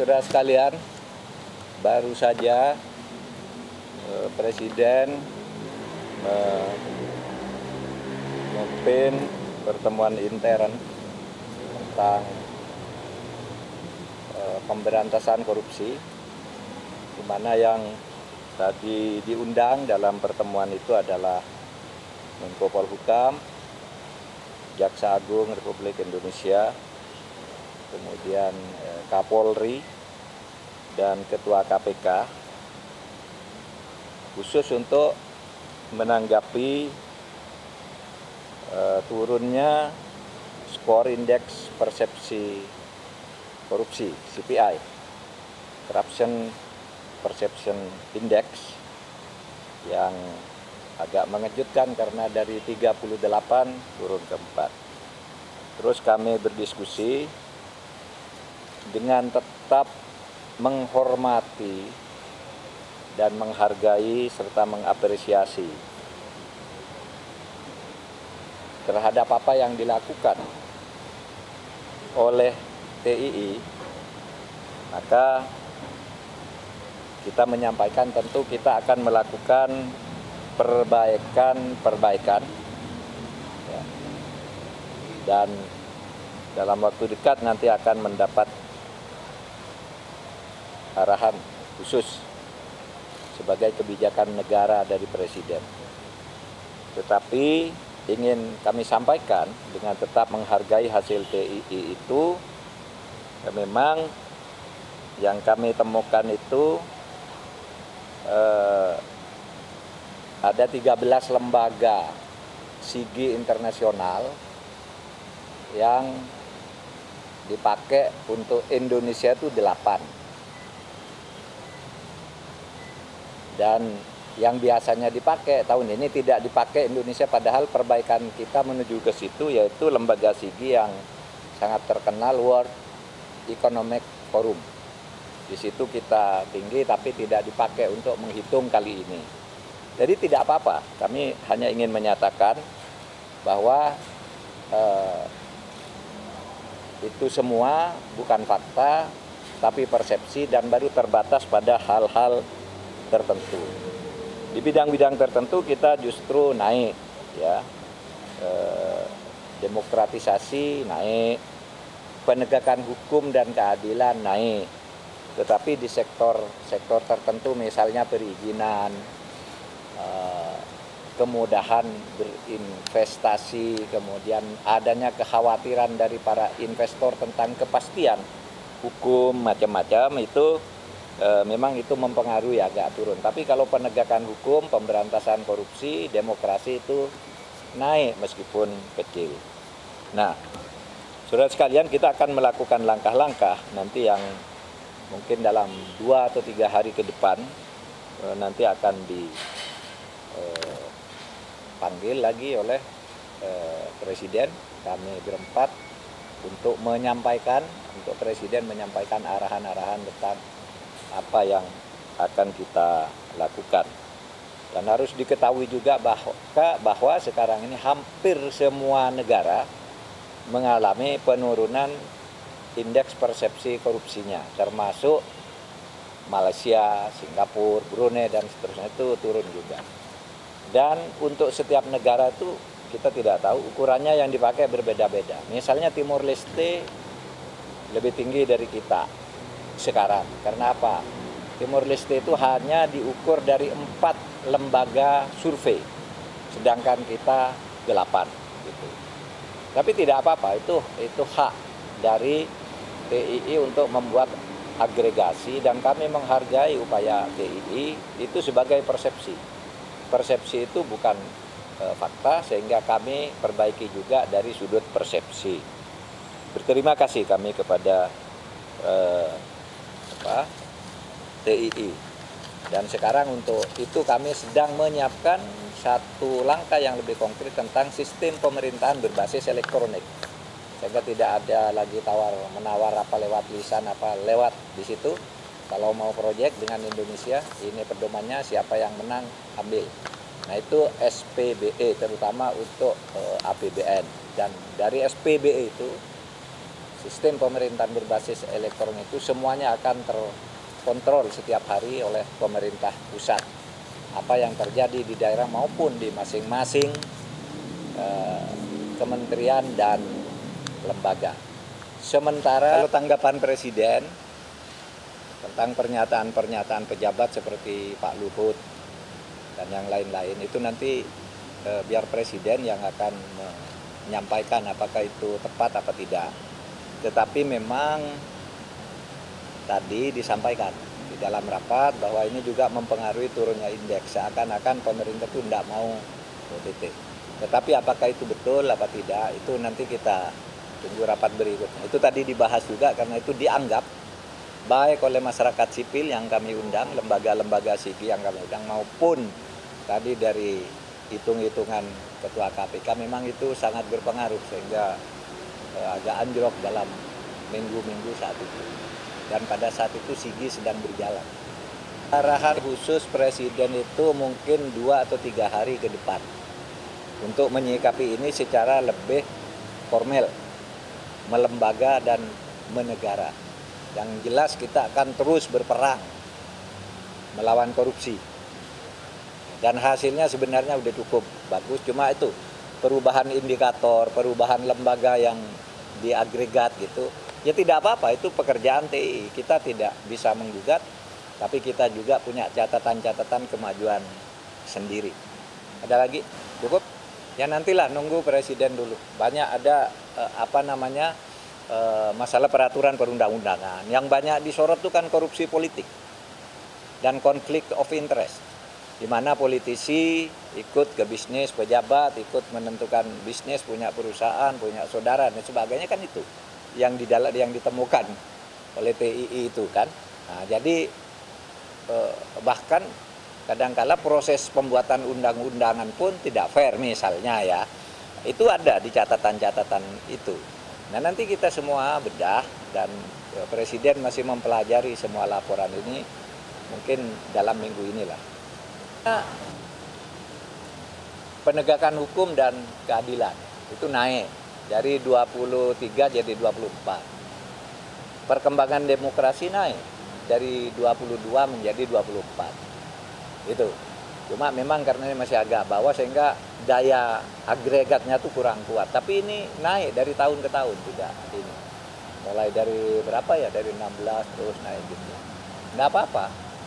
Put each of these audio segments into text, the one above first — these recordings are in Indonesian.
saudara sekalian, baru saja Presiden memimpin pertemuan intern tentang pemberantasan korupsi, di mana yang tadi diundang dalam pertemuan itu adalah Menko Polhukam, Jaksa Agung Republik Indonesia, kemudian Kapolri, dan Ketua KPK, khusus untuk menanggapi turunnya skor indeks persepsi korupsi CPI, Corruption Perception Index, yang agak mengejutkan karena dari 38 turun ke 4. Terus kami berdiskusi dengan tetap menghormati dan menghargai serta mengapresiasi terhadap apa yang dilakukan oleh TII, maka kita menyampaikan tentu kita akan melakukan perbaikan ya, dan dalam waktu dekat nanti akan mendapat arahan khusus sebagai kebijakan negara dari Presiden. Tetapi ingin kami sampaikan dengan tetap menghargai hasil TII itu, memang yang kami temukan itu ada 13 lembaga SIGI internasional yang dipakai untuk Indonesia itu 8. Dan yang biasanya dipakai tahun ini tidak dipakai Indonesia, padahal perbaikan kita menuju ke situ, yaitu lembaga SIGI yang sangat terkenal, World Economic Forum. Di situ kita tinggi tapi tidak dipakai untuk menghitung kali ini. Jadi tidak apa-apa, kami hanya ingin menyatakan bahwa itu semua bukan fakta tapi persepsi dan baru terbatas pada hal-hal tertentu. Di bidang-bidang tertentu kita justru naik, ya, demokratisasi naik, penegakan hukum dan keadilan naik. Tetapi di sektor tertentu, misalnya perizinan, kemudahan berinvestasi, kemudian adanya kekhawatiran dari para investor tentang kepastian hukum macam-macam, itu memang itu mempengaruhi agak turun. Tapi kalau penegakan hukum, pemberantasan korupsi, demokrasi itu naik meskipun kecil. Nah, saudara sekalian, kita akan melakukan langkah-langkah nanti yang mungkin dalam 2 atau 3 hari ke depan nanti akan dipanggil lagi oleh Presiden. Kami berempat untuk Presiden menyampaikan arahan-arahan tentang apa yang akan kita lakukan. Dan harus diketahui juga bahwa sekarang ini hampir semua negara mengalami penurunan indeks persepsi korupsinya, termasuk Malaysia, Singapura, Brunei, dan seterusnya, itu turun juga. Dan untuk setiap negara itu kita tidak tahu, ukurannya yang dipakai berbeda-beda. Misalnya Timor Leste lebih tinggi dari kita sekarang. Karena apa? Timor Leste itu hanya diukur dari 4 lembaga survei, sedangkan kita 8. Gitu. Tapi tidak apa-apa, itu hak dari TII untuk membuat agregasi, dan kami menghargai upaya TII itu sebagai persepsi. Persepsi itu bukan fakta, sehingga kami perbaiki juga dari sudut persepsi. Berterima kasih kami kepada TII. Dan sekarang untuk itu kami sedang menyiapkan satu langkah yang lebih konkret tentang sistem pemerintahan berbasis elektronik. Sehingga tidak ada lagi tawar-menawar apa lewat lisan apa lewat di situ. Kalau mau proyek dengan Indonesia, ini pedomannya siapa yang menang ambil. Nah itu SPBE terutama untuk APBN. Dan dari SPBE itu sistem pemerintahan berbasis elektronik itu semuanya akan terkontrol setiap hari oleh pemerintah pusat. Apa yang terjadi di daerah maupun di masing-masing kementerian dan lembaga. Sementara kalau tanggapan Presiden tentang pernyataan-pernyataan pejabat seperti Pak Luhut dan yang lain-lain itu nanti biar Presiden yang akan menyampaikan apakah itu tepat apa tidak. Tetapi memang tadi disampaikan di dalam rapat bahwa ini juga mempengaruhi turunnya indeks, seakan-akan pemerintah itu tidak mau ODT. Tetapi apakah itu betul apa tidak, itu nanti kita tunggu rapat berikutnya. Itu tadi dibahas juga karena itu dianggap baik oleh masyarakat sipil yang kami undang, lembaga-lembaga sipil yang kami undang, maupun tadi dari hitung-hitungan Ketua KPK, memang itu sangat berpengaruh sehingga agak anjlok dalam minggu-minggu saat itu. Dan pada saat itu SIGI sedang berjalan. Arahan khusus Presiden itu mungkin 2 atau 3 hari ke depan untuk menyikapi ini secara lebih formal, melembaga dan menegara. Yang jelas kita akan terus berperang melawan korupsi. Dan hasilnya sebenarnya udah cukup bagus, cuma itu perubahan indikator, perubahan lembaga yang diagregat gitu. Ya tidak apa-apa, itu pekerjaan TI. Kita tidak bisa menggugat, tapi kita juga punya catatan-catatan kemajuan sendiri. Ada lagi? Cukup? Ya nantilah nunggu Presiden dulu. Banyak ada masalah peraturan perundang-undangan. Yang banyak disorot itu kan korupsi politik dan konflik of interest, di mana politisi ikut ke bisnis pejabat, ikut menentukan bisnis, punya perusahaan, punya saudara dan sebagainya, kan itu yang ditemukan oleh TII itu kan. Nah, jadi bahkan kadangkala proses pembuatan undang-undangan pun tidak fair misalnya ya. Itu ada di catatan-catatan itu. Nah, nanti kita semua bedah dan Presiden masih mempelajari semua laporan ini mungkin dalam minggu inilah. Penegakan hukum dan keadilan itu naik dari 23 jadi 24. Perkembangan demokrasi naik dari 22 menjadi 24. Itu. Cuma memang karena ini masih agak bawah sehingga daya agregatnya tuh kurang kuat. Tapi ini naik dari tahun ke tahun juga ini. Mulai dari berapa ya? Dari 16 terus naik gitu. Nggak apa-apa.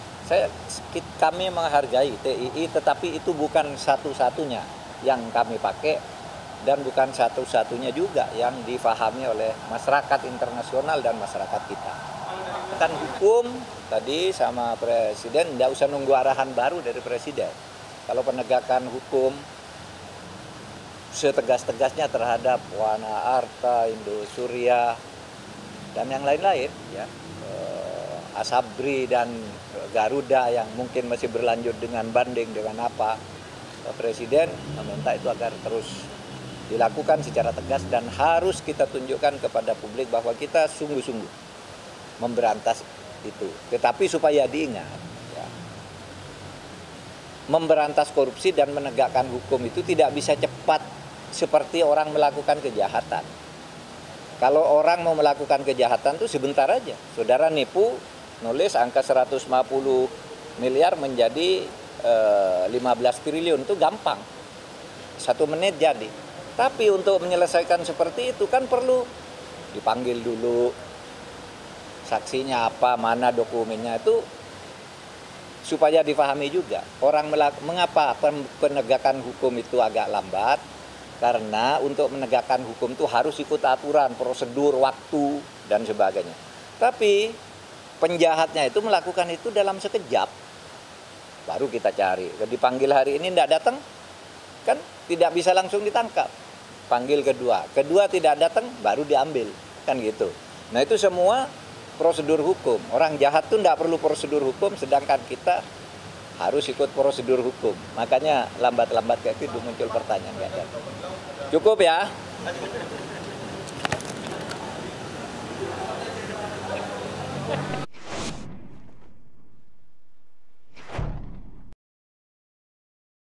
Kami menghargai TII, tetapi itu bukan satu-satunya yang kami pakai dan bukan satu-satunya juga yang difahami oleh masyarakat internasional dan masyarakat kita. Kan hukum tadi sama Presiden, tidak usah nunggu arahan baru dari Presiden. Kalau penegakan hukum setegas-tegasnya terhadap Wana Arta, Indosuria, dan yang lain-lain ya. Asabri dan Garuda yang mungkin masih berlanjut dengan banding dengan apa, Presiden meminta itu agar terus dilakukan secara tegas dan harus kita tunjukkan kepada publik bahwa kita sungguh-sungguh memberantas itu. Tetapi supaya diingat, ya, memberantas korupsi dan menegakkan hukum itu tidak bisa cepat seperti orang melakukan kejahatan. Kalau orang mau melakukan kejahatan itu sebentar aja. Saudara nipu, nulis angka 150 miliar menjadi 15 triliun itu gampang. 1 menit jadi. Tapi untuk menyelesaikan seperti itu kan perlu dipanggil dulu. Saksinya apa, mana dokumennya, itu supaya dipahami juga. Orang mengapa penegakan hukum itu agak lambat? Karena untuk menegakkan hukum itu harus ikut aturan, prosedur, waktu, dan sebagainya. Tapi penjahatnya itu melakukan itu dalam sekejap. Baru kita cari. Dipanggil hari ini tidak datang, kan tidak bisa langsung ditangkap. Panggil kedua tidak datang, baru diambil. Kan gitu. Nah itu semua prosedur hukum. Orang jahat itu tidak perlu prosedur hukum, sedangkan kita harus ikut prosedur hukum. Makanya lambat-lambat kayak itu muncul pertanyaan. Cukup ya.